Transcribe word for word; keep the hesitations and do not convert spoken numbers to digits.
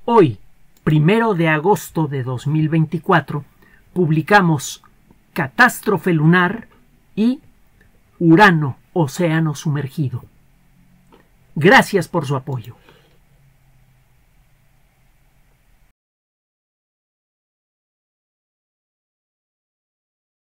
Hoy, primero de agosto de dos mil veinticuatro, publicamos Catástrofe lunar y Urano, océano sumergido. Gracias por su apoyo.